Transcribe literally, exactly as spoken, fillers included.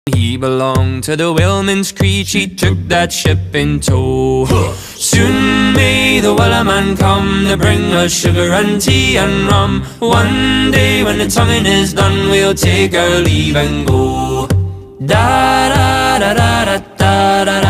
He belonged to the whaleman's creed, she took that ship in tow. Soon may the wellerman come to bring us sugar and tea and rum. One day when the tonguing is done, we'll take our leave and go. Da da da da da da da.